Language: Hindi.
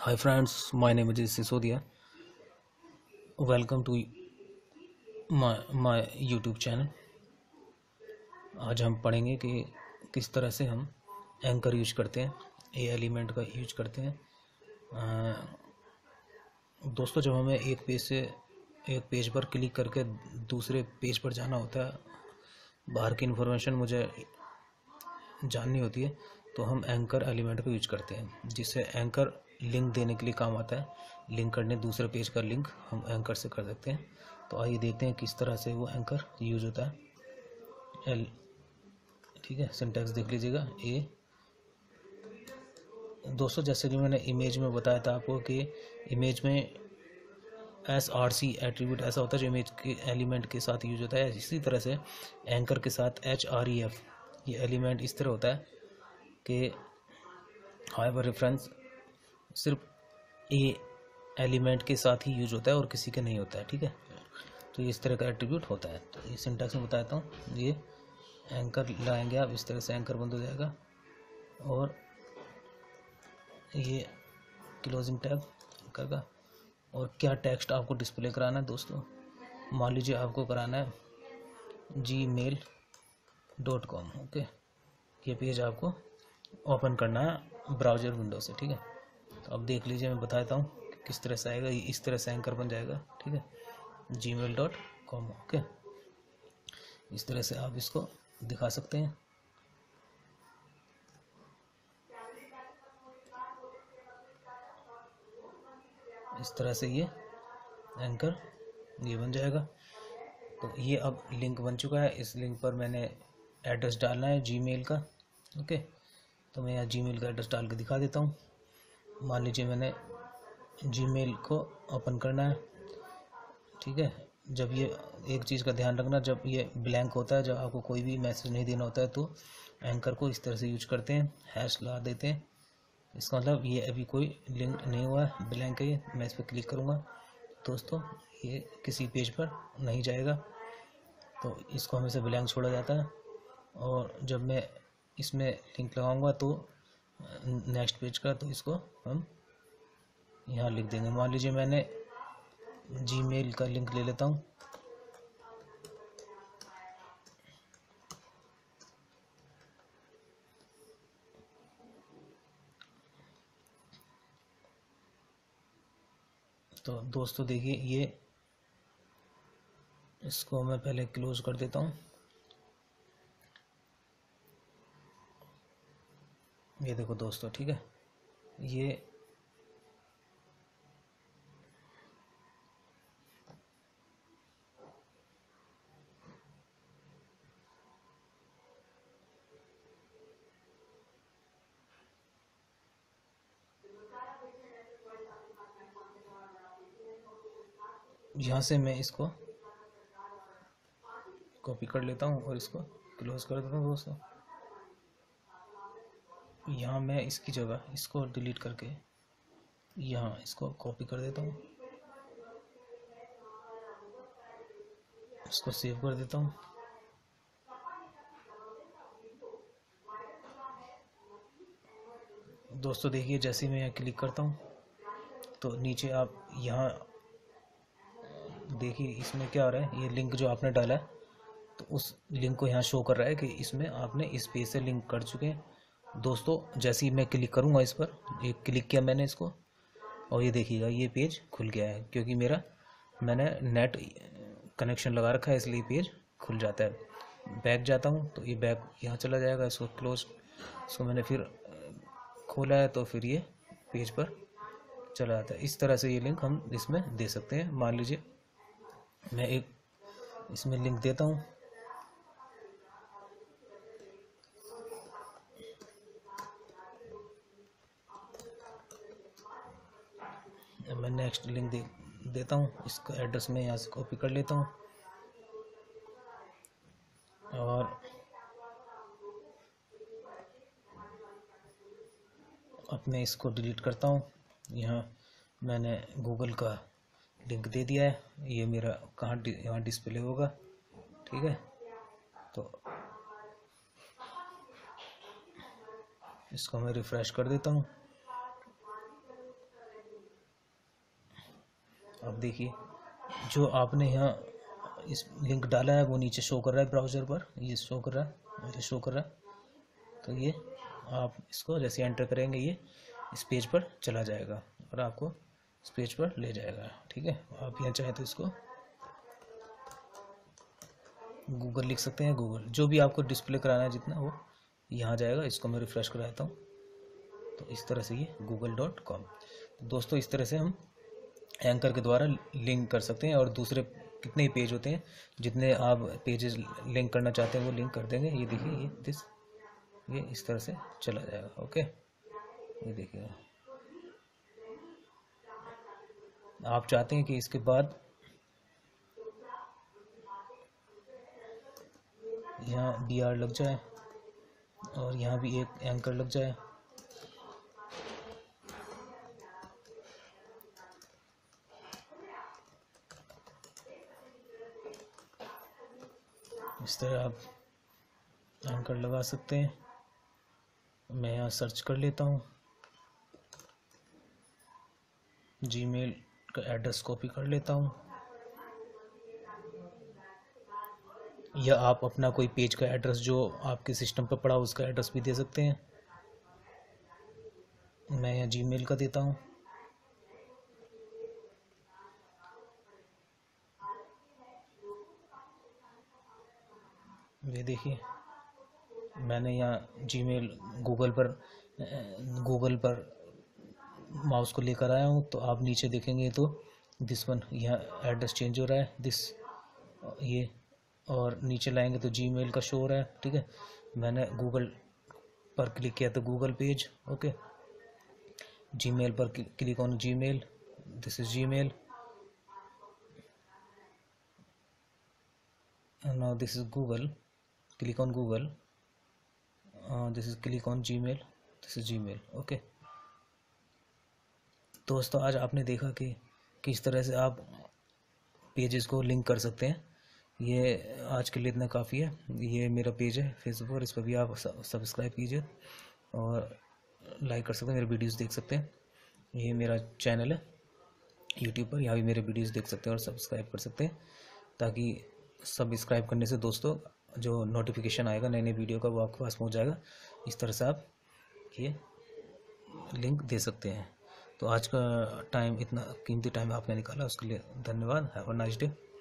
Hi friends, my name is Sisodia. Welcome to my YouTube channel. आज हम पढ़ेंगे कि किस तरह से हम एंकर यूज करते हैं, ए एलिमेंट का यूज करते हैं। दोस्तों, जब हमें एक पेज पर क्लिक करके दूसरे पेज पर जाना होता है, बाहर की इन्फॉर्मेशन मुझे जाननी होती है, तो हम एंकर एलिमेंट का यूज करते हैं, जिससे एंकर लिंक देने के लिए काम आता है। लिंक करने दूसरे पेज का लिंक हम एंकर से कर सकते हैं। तो आइए देखते हैं किस तरह से वो एंकर यूज होता है। ठीक है, सिंटैक्स देख लीजिएगा। दोस्तों, जैसे कि मैंने इमेज में बताया था आपको कि इमेज में SRC एट्रीब्यूट ऐसा होता है जो इमेज के एलिमेंट के साथ यूज होता है। इसी तरह से एंकर के साथ HREF ये एलिमेंट इस तरह होता है कि हाइपर रेफरेंस सिर्फ ए एलिमेंट के साथ ही यूज होता है और किसी के नहीं होता है। ठीक है, तो ये इस तरह का एट्रीब्यूट होता है। तो ये सिंटैक्स में बताता हूँ। ये एंकर लाएंगे आप, इस तरह से एंकर बंद हो जाएगा और ये क्लोजिंग टैब एंकर का। और क्या टेक्स्ट आपको डिस्प्ले कराना है दोस्तों, मान लीजिए आपको कराना है gmail.com। ओके, ये पेज आपको ओपन करना है ब्राउज़र विंडो से। ठीक है, तो अब देख लीजिए, मैं बताता हूँ कि किस तरह से आएगा। इस तरह से एंकर बन जाएगा। ठीक है, gmail.com। ओके, इस तरह से आप इसको दिखा सकते हैं। इस तरह से ये एंकर ये बन जाएगा। तो ये अब लिंक बन चुका है। इस लिंक पर मैंने एड्रेस डालना है जीमेल का। ओके, तो मैं यहाँ जीमेल का एड्रेस डाल के दिखा देता हूँ। मान लीजिए मैंने जीमेल को ओपन करना है। ठीक है, जब ये एक चीज़ का ध्यान रखना, जब ये ब्लैंक होता है, जब आपको कोई भी मैसेज नहीं देना होता है, तो एंकर को इस तरह से यूज करते हैं, हैश लगा देते हैं। इसका मतलब ये अभी कोई लिंक नहीं हुआ है, ब्लैंक है ये। मैं इस पर क्लिक करूँगा दोस्तों, ये किसी पेज पर नहीं जाएगा, तो इसको हमेशा ब्लैंक छोड़ा जाता है। और जब मैं इसमें लिंक लगाऊंगा तो नेक्स्ट पेज का, तो इसको हम यहाँ लिख देंगे। मान लीजिए मैंने जीमेल का लिंक ले लेता हूँ। तो दोस्तों देखिए, ये इसको मैं पहले क्लोज कर देता हूँ। ये देखो दोस्तों, ठीक है, ये यहाँ से मैं इसको कॉपी कर लेता हूँ और इसको क्लोज कर देता हूँ दोस्तों। यहाँ मैं इसकी जगह इसको डिलीट करके यहाँ इसको कॉपी कर देता हूँ, इसको सेव कर देता हूँ। दोस्तों देखिए, जैसे मैं यहाँ क्लिक करता हूँ तो नीचे आप यहाँ देखिए, इसमें क्या हो रहा है, ये लिंक जो आपने डाला है, तो उस लिंक को यहाँ शो कर रहा है कि इसमें आपने इस पेज से लिंक कर चुके हैं। दोस्तों, जैसे ही मैं क्लिक करूँगा इस पर, ये क्लिक किया मैंने इसको, और ये देखिएगा ये पेज खुल गया है, क्योंकि मैंने नेट कनेक्शन लगा रखा है, इसलिए पेज खुल जाता है। बैक जाता हूँ तो ये बैक यहाँ चला जाएगा, इसको क्लोज। इसको मैंने फिर खोला है तो फिर ये पेज पर चला जाता है। इस तरह से ये लिंक हम इसमें दे सकते हैं। मान लीजिए मैं एक इसमें लिंक देता हूँ। मैं नेक्स्ट लिंक देता हूँ। इसका एड्रेस मैं यहाँ से कॉपी कर लेता हूँ और अब मैं इसको डिलीट करता हूँ। यहाँ मैंने गूगल का लिंक दे दिया है, ये मेरा कहाँ यहाँ डिस्प्ले होगा। ठीक है, तो इसको मैं रिफ़्रेश कर देता हूँ। अब देखिए जो आपने यहाँ इस लिंक डाला है वो नीचे शो कर रहा है ब्राउज़र पर, ये शो कर रहा है, ये शो कर रहा है। तो ये आप इसको जैसे एंटर करेंगे ये इस पेज पर चला जाएगा और आपको इस पेज पर ले जाएगा। ठीक है, आप यहाँ चाहे तो इसको गूगल लिख सकते हैं, गूगल जो भी आपको डिस्प्ले कराना है जितना वो यहाँ जाएगा। इसको मैं रिफ़्रेश कराता हूँ तो इस तरह से ये google.com। दोस्तों इस तरह से हम एंकर के द्वारा लिंक कर सकते हैं और दूसरे कितने ही पेज होते हैं जितने आप पेजेस लिंक करना चाहते हैं वो लिंक कर देंगे। ये देखिए ये इस तरह से चला जाएगा। ओके, ये देखिए आप चाहते हैं कि इसके बाद यहाँ BR लग जाए और यहाँ भी एक एंकर लग जाए। इस तरह आप एंकर लगा सकते हैं। मैं यहाँ सर्च कर लेता हूँ, जीमेल का एड्रेस कॉपी कर लेता हूँ, या आप अपना कोई पेज का एड्रेस जो आपके सिस्टम पर पड़ा उसका एड्रेस भी दे सकते हैं। मैं यहाँ जीमेल का देता हूँ। ये देखिए मैंने यहाँ जीमेल गूगल पर माउस को लेकर आया हूँ। तो आप नीचे देखेंगे तो दिस वन यहाँ एड्रेस चेंज हो रहा है, दिस ये, और नीचे लाएंगे तो जीमेल का शो हो रहा है। ठीक है, मैंने गूगल पर क्लिक किया तो गूगल पेज। ओके, जीमेल पर click on Gmail, this is Gmail, now this is Google, click on Google, this is click on Gmail, this is Gmail. Okay दोस्तों, आज आपने देखा कि किस तरह से आप पेजेस को लिंक कर सकते हैं। ये आज के लिए इतना काफ़ी है। ये मेरा पेज है फेसबुक पर, इस पर भी आप सब्सक्राइब कीजिए और लाइक कर सकते हैं, मेरे वीडियोस देख सकते हैं। ये मेरा चैनल है यूट्यूब पर, यहाँ भी मेरे वीडियोस देख सकते हैं और सब्सक्राइब कर सकते हैं, ताकि सब्सक्राइब करने से दोस्तों जो नोटिफिकेशन आएगा नए नए वीडियो का वो आपके पास पहुँच जाएगा। इस तरह से आप ये लिंक दे सकते हैं। तो आज का टाइम, इतना कीमती टाइम आपने निकाला उसके लिए धन्यवाद। Have a nice day.